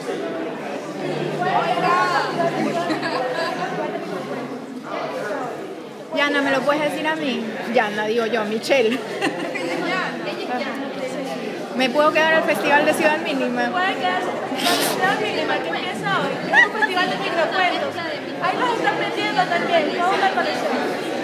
Yana, ¿me lo puedes decir a mí? Yana, digo yo, Michelle. ¿Me puedo quedar al Festival de Ciudad Mínima? Puede quedarse en Ciudad Mínima, que empieza hoy. Es un festival de microcuentos. Ahí los están vendiendo también, toda una colección.